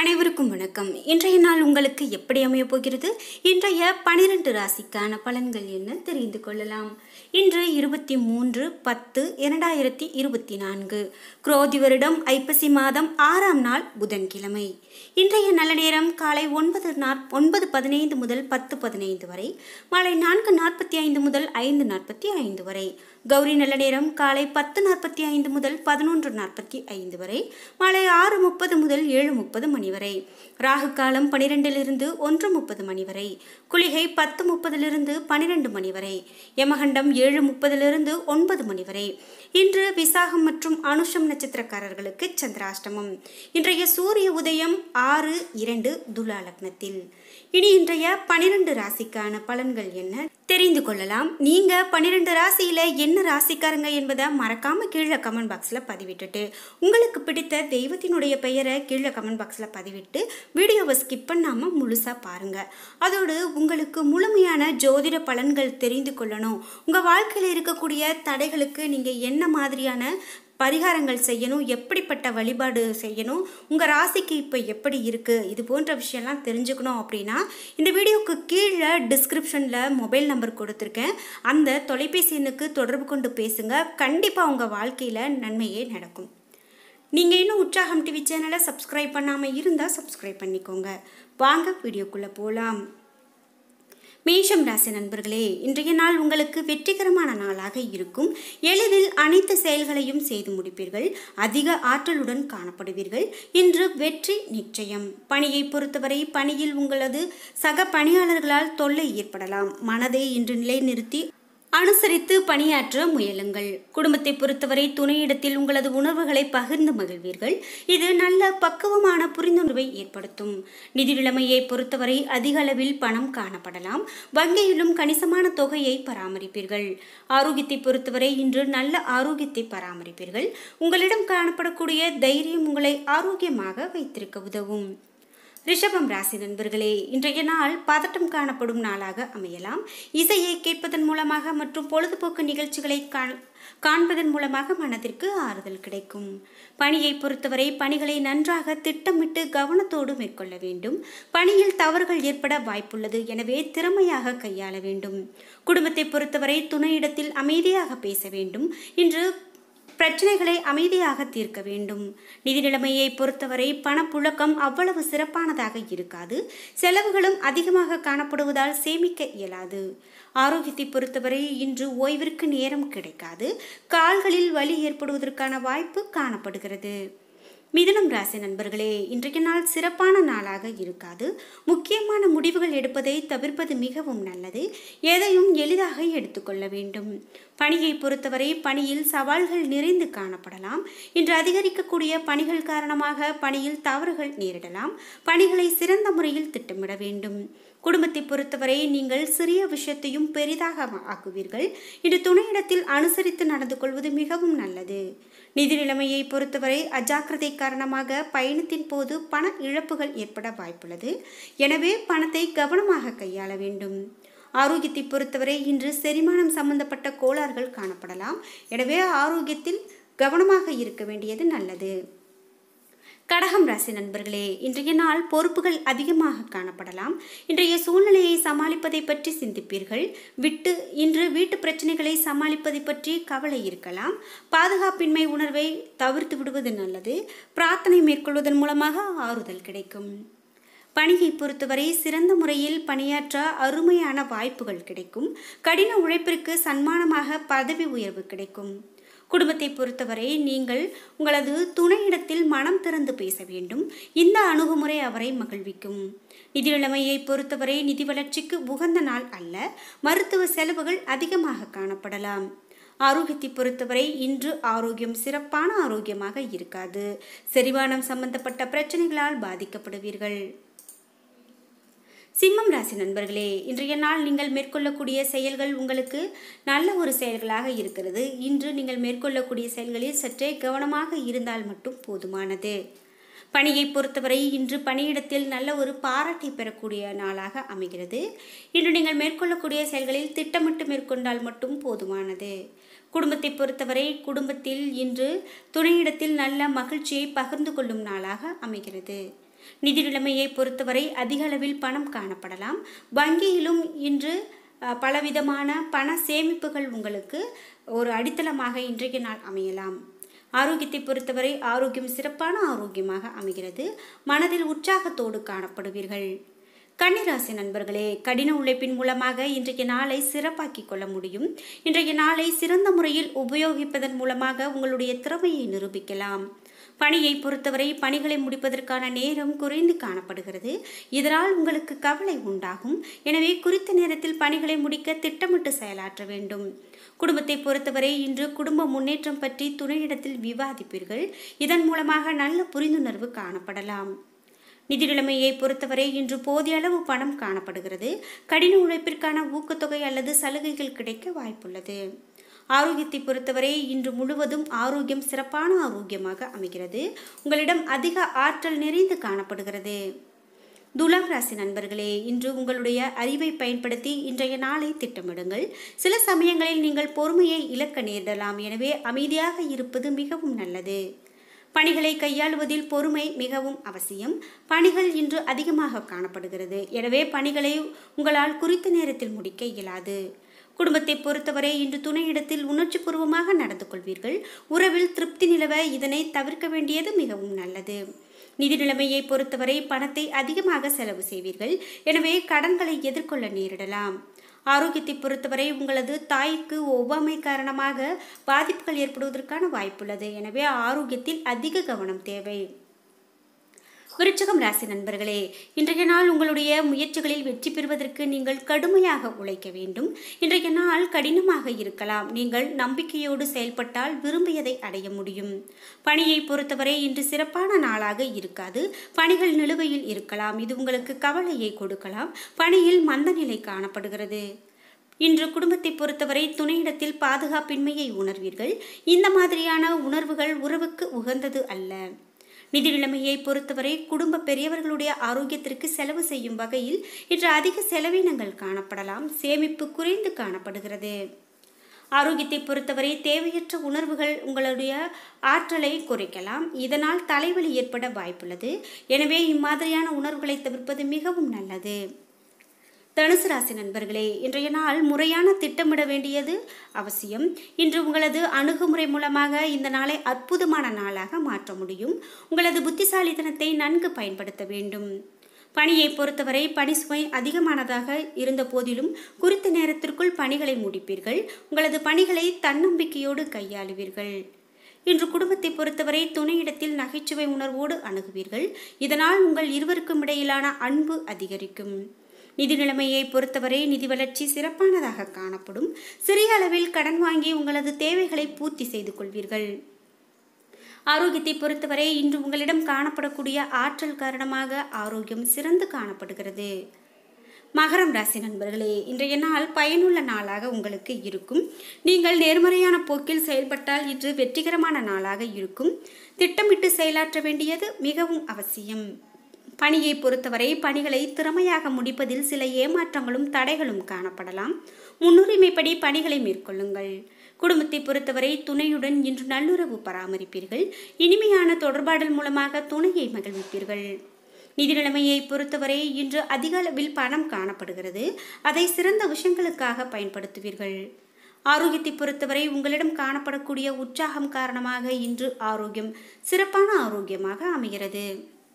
அனைவருக்கும் வணக்கம். இன்றைய நாள் உங்களுக்கு எப்படி அமைய போகிறது? இன்றைய 12 ராசிக்கான பலன்கள் என்ன தெரிந்து கொள்ளலாம். இன்று 23/10/2024 குரோதி வருடம் ஐப்பசி மாதம் 6ஆம் நாள் புதன்கிழமை. இன்றைய நல்ல நேரம் காலை 9:15 முதல் 10:15 வரை, மாலை 4:45 முதல் 5:45 வரை. கௌரி நல்ல நேரம் காலை 10:45 முதல் 11:45 வரை, மாலை 6:30 முதல் 7:30 மணி வரை. ராகு காலம் 12 to 1:30 மணி வரை. குளிகை 10:30 to 12 மணி வரை. யமகண்டம் 7:30 to 9 மணி வரை. இன்று விசாகம் மற்றும் அனுஷம் நட்சத்திரக்காரர்களுக்கு சந்திராஷ்டமம். இன்றைய சூரிய உதயம் 6:02 துலா லக்னத்தில். இனி இன்றைய 12 ராசிக்கான பலன்கள் என்ன தெரிந்து கொள்ளலாம். நீங்க 12 ராசியில என்ன ராசிக்காரங்க என்பதை மறக்காம கீழே கமெண்ட் பாக்ஸ்ல பதிவிட்டுட்டு, உங்களுக்கு பிடித்த தெய்வத்தினுடைய பெயரை கீழே கமெண்ட் பாக்ஸ்ல பதிவிட்டு வீடியோவை ஸ்கிப் பண்ணாம முழுசா பாருங்க. அதோடு உங்களுக்கு முழுமையான ஜோதிட பலன்கள் தெரிந்து கொள்ளணும், உங்க வாழ்க்கையில இருக்கக்கூடிய தடைகளுக்கு நீங்க என்ன மாதிரியான பரிகாரங்கள் செய்யணும், எப்படிப்பட்ட வழிபாடு செய்யணும், உங்கள் ராசிக்கு இப்போ எப்படி இருக்குது, இது போன்ற விஷயம்லாம் தெரிஞ்சுக்கணும் அப்படின்னா இந்த வீடியோவுக்கு கீழே டிஸ்கிரிப்ஷனில் மொபைல் நம்பர் கொடுத்துருக்கேன். அந்த தொலைபேசி எண்ணுக்கு தொடர்பு கொண்டு பேசுங்க. கண்டிப்பாக உங்கள் வாழ்க்கையில் நன்மையே நடக்கும். நீங்கள் இன்னும் உற்சாகம் டிவி சேனலை சப்ஸ்கிரைப் பண்ணாமல் இருந்தால் சப்ஸ்கிரைப் பண்ணிக்கோங்க. வாங்க வீடியோக்குள்ளே போகலாம். மேஷம் ராசி நண்பர்களே, இன்றைய நாள் உங்களுக்கு வெற்றிகரமான நாளாக இருக்கும். எளிதில் அனைத்து செயல்களையும் செய்து முடிப்பீர்கள். அதிக ஆற்றலுடன் காணப்படுவீர்கள். இன்று வெற்றி நிச்சயம். பணியை பொறுத்தவரை பணியில் உங்களது சக பணியாளர்களால் தொல்லை ஏற்படலாம். மனதை இன்று நிலைநிறுத்தி அனுசரித்து பணியாற்ற முயலுங்கள். குடும்பத்தை பொறுத்தவரை துணையிடத்தில் உங்களது உணர்வுகளை பகிர்ந்து மகிழ்வீர்கள். இது நல்ல பக்குவமான புரிந்துணர்வை ஏற்படுத்தும். நிதி நிலைமையை பொறுத்தவரை அதிக அளவில் பணம் காணப்படலாம். வங்கியிலும் கணிசமான தொகையை பராமரிப்பீர்கள். ஆரோக்கியத்தை பொறுத்தவரை இன்று நல்ல ஆரோக்கியத்தை பராமரிப்பீர்கள். உங்களிடம் காணப்படக்கூடிய தைரியம் உங்களை ஆரோக்கியமாக வைத்திருக்க உதவும். ரிஷபம் ராசி நண்பர்களே, இன்றைய நாள் பதட்டம் காணப்படும் நாளாக அமையலாம். இசையை கேட்பதன் மூலமாக மற்றும் பொழுதுபோக்கு நிகழ்ச்சிகளை காண்பதன் மூலமாக மனதிற்கு ஆறுதல் கிடைக்கும். பணியை பொறுத்தவரை பணிகளை நன்றாக திட்டமிட்டு கவனத்தோடு மேற்கொள்ள வேண்டும். பணியில் தவறுகள் ஏற்பட வாய்ப்புள்ளது, எனவே திறமையாக கையாள வேண்டும். குடும்பத்தை பொறுத்தவரை துணையிடத்தில் அமைதியாக பேச வேண்டும். இன்று பிரச்சனைகளை அமைதியாக தீர்க்க வேண்டும். நிதி நிலைமையை பொறுத்தவரை பணப்புழக்கம் அவ்வளவு சிறப்பானதாக இருக்காது. செலவுகளும் அதிகமாக காணப்படுவதால் சேமிக்க இயலாது. ஆரோக்கியத்தை பொறுத்தவரை இன்று ஓய்விற்கு நேரம் கிடைக்காது. கால்களில் வலி ஏற்படுவதற்கான வாய்ப்பு காணப்படுகிறது. மிதுனம் ராசி நண்பர்களே, இன்றைய நாள் சிறப்பான நாளாக இருக்காது. முக்கியமான முடிவுகள் எடுப்பதை தவிர்ப்பது மிகவும் நல்லது. எதையும் எளிதாக எடுத்துக்கொள்ள வேண்டும். பணியை பொறுத்தவரை பணியில் சவால்கள் நிறைந்து காணப்படலாம். இன்று அதிகரிக்கக்கூடிய பணிகள் காரணமாக பணியில் தவறுகள் நேரிடலாம். பணிகளை சிறந்த முறையில் திட்டமிட வேண்டும். குடும்பத்தை பொறுத்தவரை நீங்கள் சிறிய விஷயத்தையும் பெரிதாக ஆக்குவீர்கள். இன்று துணையிடத்தில் அனுசரித்து நடந்து கொள்வது மிகவும் நல்லது. நிதி நிலைமையை பொறுத்தவரை அஜாக்கிரதை காரணமாக பயணத்தின் போது பண இழப்புகள் ஏற்பட வாய்ப்புள்ளது. எனவே பணத்தை கவனமாக கையாள வேண்டும். ஆரோக்கியத்தை பொறுத்தவரை இன்று செரிமானம் சம்பந்தப்பட்ட கோளாறுகள் காணப்படலாம். எனவே ஆரோக்கியத்தில் கவனமாக இருக்க வேண்டியது நல்லது. கடகம் ராசி நண்பர்களே, இன்றைய நாள் பொறுப்புகள் அதிகமாக காணப்படலாம். இன்றைய சூழ்நிலையை சமாளிப்பதை பற்றி சிந்திப்பீர்கள். இன்று வீட்டு பிரச்சனைகளை சமாளிப்பதை பற்றி கவலை இருக்கலாம். பாதுகாப்பின்மை உணர்வை தவிர்த்து விடுவது நல்லது. பிரார்த்தனை மேற்கொள்வதன் மூலமாக ஆறுதல் கிடைக்கும். பணியை பொறுத்தவரை சிறந்த முறையில் பணியாற்ற அருமையான வாய்ப்புகள் கிடைக்கும். கடின உழைப்பிற்கு சன்மானமாக பதவி உயர்வு கிடைக்கும். குடும்பத்தை பொறுத்தவரை நீங்கள் உங்களது துணையிடத்தில் மனம் திறந்து பேச வேண்டும். இந்த அணுகுமுறை அவரை மகிழ்விக்கும். நிதி நிலைமையை பொறுத்தவரை நிதி வளர்ச்சிக்கு உகந்த நாள் அல்ல. மருத்துவ செலவுகள் அதிகமாக காணப்படலாம். ஆரோக்கியத்தை பொறுத்தவரை இன்று ஆரோக்கியம் சிறப்பான ஆரோக்கியமாக இருக்காது. செரிமானம் சம்பந்தப்பட்ட பிரச்சனைகளால் பாதிக்கப்படுவீர்கள். சிம்மம் ராசி நண்பர்களே, இன்றைய நாள் நீங்கள் மேற்கொள்ளக்கூடிய செயல்கள் உங்களுக்கு நல்ல ஒரு செயல்களாக இருக்கிறது. இன்று நீங்கள் மேற்கொள்ளக்கூடிய செயல்களில் சற்றே கவனமாக இருந்தால் மட்டும் போதுமானது. பணியை பொறுத்தவரை இன்று பணியிடத்தில் நல்ல ஒரு பாராட்டை பெறக்கூடிய நாளாக அமைகிறது. இன்று நீங்கள் மேற்கொள்ளக்கூடிய செயல்களில் திட்டமிட்டு மேற்கொண்டால் மட்டும் போதுமானது. குடும்பத்தை பொறுத்தவரை குடும்பத்தில் இன்று துணையிடத்தில் நல்ல மகிழ்ச்சியை பகிர்ந்து கொள்ளும் நாளாக அமைகிறது. நிதி நிலைமையை பொறுத்தவரை அதிக அளவில் பணம் காணப்படலாம். வங்கியிலும் இன்று பலவிதமான பண சேமிப்புகள் உங்களுக்கு ஒரு அடித்தளமாக இன்றைய நாள் அமையலாம். ஆரோக்கியத்தை பொறுத்தவரை ஆரோக்கியம் சிறப்பான ஆரோக்கியமாக அமைகிறது. மனதில் உற்சாகத்தோடு காணப்படுவீர்கள். கன்னிராசி நண்பர்களே, கடின உழைப்பின் மூலமாக இன்றைய நாளை சிறப்பாக்கிக் கொள்ள முடியும். இன்றைய நாளை சிறந்த முறையில் உபயோகிப்பதன் மூலமாக உங்களுடைய திறமையை நிரூபிக்கலாம். பணியை பொறுத்தவரை பணிகளை முடிப்பதற்கான நேரம் குறைந்து காணப்படுகிறது. இதனால் உங்களுக்கு கவலை உண்டாகும். எனவே குறித்த நேரத்தில் பணிகளை முடிக்க திட்டமிட்டு செயலாற்ற வேண்டும். குடும்பத்தை பொறுத்தவரை இன்று குடும்ப முன்னேற்றம் பற்றி துணையிடத்தில் விவாதிப்பீர்கள். இதன் மூலமாக நல்ல புரிந்துணர்வு காணப்படலாம். நிதி நிலைமையை பொறுத்தவரை இன்று போதிய அளவு பணம் காணப்படுகிறது. கடின உழைப்பிற்கான ஊக்கத்தொகை அல்லது சலுகைகள் கிடைக்க வாய்ப்புள்ளது. ஆரோக்கியத்தை பொறுத்தவரை இன்று முழுவதும் ஆரோக்கியம் சிறப்பான ஆரோக்கியமாக அமைகிறது. உங்களிடம் அதிக ஆற்றல் நிறைந்து காணப்படுகிறது. துலாம் ராசி நண்பர்களே, இன்று உங்களுடைய அறிவை பயன்படுத்தி இன்றைய நாளை திட்டமிடுங்கள். சில சமயங்களில் நீங்கள் பொறுமையை இழக்க நேரிடலாம். எனவே அமைதியாக இருப்பது மிகவும் நல்லது. பணிகளை கையாளுவதில் பொறுமை மிகவும் அவசியம். பணிகள் இன்று அதிகமாக காணப்படுகிறது. எனவே பணிகளை உங்களால் குறித்த நேரத்தில் முடிக்க இயலாது. குடும்பத்தை பொறுத்தவரை இன்று துணையிடத்தில் உணர்ச்சிபூர்வமாக நடந்து கொள்வீர்கள். உறவில் திருப்தி நிலவ இதனை தவிர்க்க வேண்டியது மிகவும் நல்லது. நிதி நிலைமையை பொறுத்தவரை பணத்தை அதிகமாக செலவு செய்வீர்கள். எனவே கடன்களை எதிர்கொள்ள நேரிடலாம். ஆரோக்கியத்தை பொறுத்தவரை உங்களது தாய்க்கு ஒவ்வாமை காரணமாக பாதிப்புகள் ஏற்படுவதற்கான வாய்ப்புள்ளது. எனவே ஆரோக்கியத்தில் அதிக கவனம் தேவை. விருச்சிகம் ராசி நண்பர்களே, இன்றைய நாள் உங்களுடைய முயற்சிகளில் வெற்றி பெறுவதற்கு நீங்கள் கடுமையாக உழைக்க வேண்டும். இன்றைய நாள் கடினமாக இருக்கலாம். நீங்கள் நம்பிக்கையோடு செயல்பட்டால் விரும்பியதை அடைய முடியும். பணியை பொறுத்தவரை இன்று சிறப்பான நாளாக இருக்காது. பணிகள் நிலுவையில் இருக்கலாம். இது உங்களுக்கு கவலையை கொடுக்கலாம். பணியில் மந்த நிலை காணப்படுகிறது. இன்று குடும்பத்தை பொறுத்தவரை துணையிடத்தில் பாதுகாப்பின்மையை உணர்வீர்கள். இந்த மாதிரியான உணர்வுகள் உறவுக்கு உகந்தது அல்ல. நிதி நிலைமையை பொறுத்தவரை குடும்ப பெரியவர்களுடைய ஆரோக்கியத்திற்கு செலவு செய்யும் வகையில் இன்று அதிக செலவினங்கள் காணப்படலாம். சேமிப்பு குறைந்து காணப்படுகிறது. ஆரோக்கியத்தை பொறுத்தவரை தேவையற்ற உணர்வுகள் உங்களுடைய ஆற்றலை குறைக்கலாம். இதனால் தலைவலி ஏற்பட வாய்ப்புள்ளது. எனவே இம்மாதிரியான உணர்வுகளை தவிர்ப்பது மிகவும் நல்லது. தனுசு ராசி நண்பர்களே, இன்றைய நாள் முறையான திட்டமிட வேண்டியது அவசியம். இன்று உங்களது அணுகுமுறை மூலமாக இந்த நாளை அற்புதமான நாளாக மாற்ற முடியும். உங்களது புத்திசாலித்தனத்தை நன்கு பயன்படுத்த வேண்டும். பணியை பொறுத்தவரை பணி சுமை அதிகமானதாக இருந்த போதிலும் குறித்த நேரத்திற்குள் பணிகளை முடிப்பீர்கள். உங்களது பணிகளை தன்னம்பிக்கையோடு கையாளுவீர்கள். இன்று குடும்பத்தை பொறுத்தவரை துணையிடத்தில் நகைச்சுவை உணர்வோடு அணுகுவீர்கள். இதனால் உங்கள் இருவருக்கும் இடையிலான அன்பு அதிகரிக்கும். நிதி நிலைமையை பொறுத்தவரை நிதி வளர்ச்சி சிறப்பானதாக காணப்படும். சிறிய அளவில் கடன் வாங்கி உங்களது தேவைகளை பூர்த்தி செய்து கொள்வீர்கள். ஆரோக்கியத்தை பொறுத்தவரை இன்று உங்களிடம் காணப்படக்கூடிய ஆற்றல் காரணமாக ஆரோக்கியம் சிறந்து காணப்படுகிறது. மகரம் ராசி நண்பர்களே, இன்றைய நாள் பயனுள்ள நாளாக உங்களுக்கு இருக்கும். நீங்கள் நேர்மறையான போக்கில் செயல்பட்டால் இன்று வெற்றிகரமான நாளாக இருக்கும். திட்டமிட்டு செயலாற்ற வேண்டியது மிகவும் அவசியம். பணியை பொறுத்தவரை பணிகளை திறமையாக முடிப்பதில் சில ஏமாற்றங்களும் தடைகளும் காணப்படலாம். முன்னுரிமைப்படி பணிகளை மேற்கொள்ளுங்கள். குடும்பத்தை பொறுத்தவரை துணையுடன் இன்று நல்லுறவு பராமரிப்பீர்கள். இனிமையான தொடர்பாடல் மூலமாக துணையை மகிழ்விப்பீர்கள். நிதி நிலைமையை பொறுத்தவரை இன்று அதிக அளவில் பணம் காணப்படுகிறது. அதை சிறந்த விஷயங்களுக்காக பயன்படுத்துவீர்கள். ஆரோக்கியத்தை பொறுத்தவரை உங்களிடம் காணப்படக்கூடிய உற்சாகம் காரணமாக இன்று ஆரோக்கியம் சிறப்பான ஆரோக்கியமாக அமைகிறது.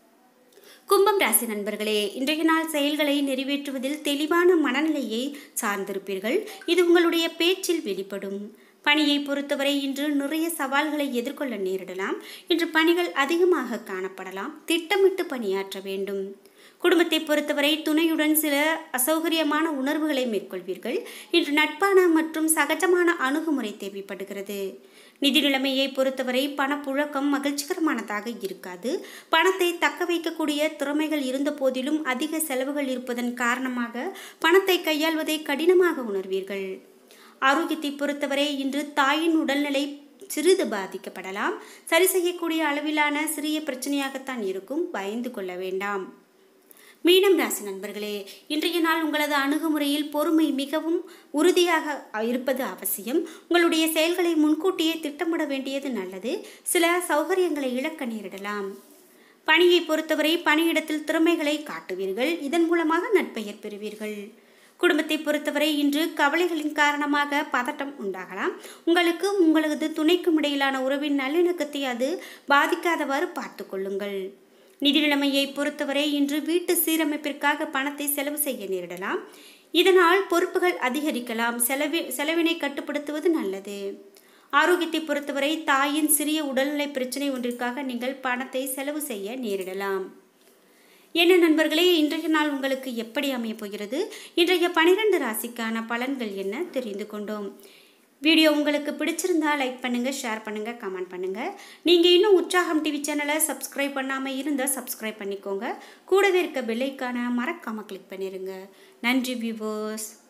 கும்பம் ராசி நண்பர்களே, இன்றைய நாள் செயல்களை நிறைவேற்றுவதில் தெளிவான மனநிலையை சார்ந்திருப்பீர்கள். இது உங்களுடைய பேச்சில் வெளிப்படும். பணியை பொறுத்தவரை இன்று நிறைய சவால்களை எதிர்கொள்ள நேரிடலாம். இன்று பணிகள் அதிகமாக காணப்படலாம். திட்டமிட்டு பணியாற்ற வேண்டும். குடும்பத்தை பொறுத்தவரை துணையுடன் சில அசௌகரியமான உணர்வுகளை மேற்கொள்வீர்கள். இன்று நட்பான மற்றும் சகஜமான அணுகுமுறை தேவைப்படுகிறது. நிதி நிலைமையை பொறுத்தவரை பணப்புழக்கம் மகிழ்ச்சிகரமானதாக இருக்காது. பணத்தை தக்க வைக்கக்கூடிய திறமைகள் இருந்த போதிலும் அதிக செலவுகள் இருப்பதன் காரணமாக பணத்தை கையாள்வதை கடினமாக உணர்வீர்கள். ஆரோக்கியத்தை பொறுத்தவரை இன்று தாயின் உடல்நிலை சிறிது பாதிக்கப்படலாம். சரி செய்யக்கூடிய அளவிலான சிறிய பிரச்சனையாகத்தான் இருக்கும். பயந்து கொள்ள வேண்டாம். மீனம் ராசி நண்பர்களே, இன்றைய நாள் உங்களது அணுகுமுறையில் பொறுமை மிகவும் உறுதியாக இருப்பது அவசியம். உங்களுடைய செயல்களை முன்கூட்டியே திட்டமிட வேண்டியது நல்லது. சில சௌகரியங்களை இழக்க நேரிடலாம். பணியை பொறுத்தவரை பணியிடத்தில் திறமைகளை காட்டுவீர்கள். இதன் மூலமாக நற்பெயர் பெறுவீர்கள். குடும்பத்தை பொறுத்தவரை இன்று கவலைகளின் காரணமாக பதட்டம் உண்டாகலாம். உங்களது துணைக்கும் இடையிலான உறவின் நல்லிணக்கத்தை அது பாதிக்காதவாறு பார்த்து கொள்ளுங்கள். நிதி நிலைமையை பொறுத்தவரை இன்று வீட்டு சீரமைப்பிற்காக பணத்தை செலவு செய்ய நேரிடலாம். இதனால் பொறுப்புகள் அதிகரிக்கலாம். செலவினை கட்டுப்படுத்துவது நல்லது. ஆரோக்கியத்தை பொறுத்தவரை தாயின் சிறிய உடல்நிலை பிரச்சனை ஒன்றிற்காக நீங்கள் பணத்தை செலவு செய்ய நேரிடலாம். என்ன நண்பர்களே, இன்றைய நாள் உங்களுக்கு எப்படி அமையப் போகிறது? இன்றைய 12 ராசிக்கான பலன்கள் என்ன தெரிந்து கொண்டோம். வீடியோ உங்களுக்கு பிடிச்சிருந்தா லைக் பண்ணுங்க, ஷேர் பண்ணுங்க, கமெண்ட் பண்ணுங்க. நீங்க இன்னும் உற்சாகம் டிவி சேனலை சப்ஸ்கிரைப் பண்ணாம இருந்தா சப்ஸ்கிரைப் பண்ணிக்கோங்க. கூடவே இருக்க பெல் ஐகானை மறக்காம கிளிக் பண்ணிருங்க. நன்றி வியூவர்ஸ்.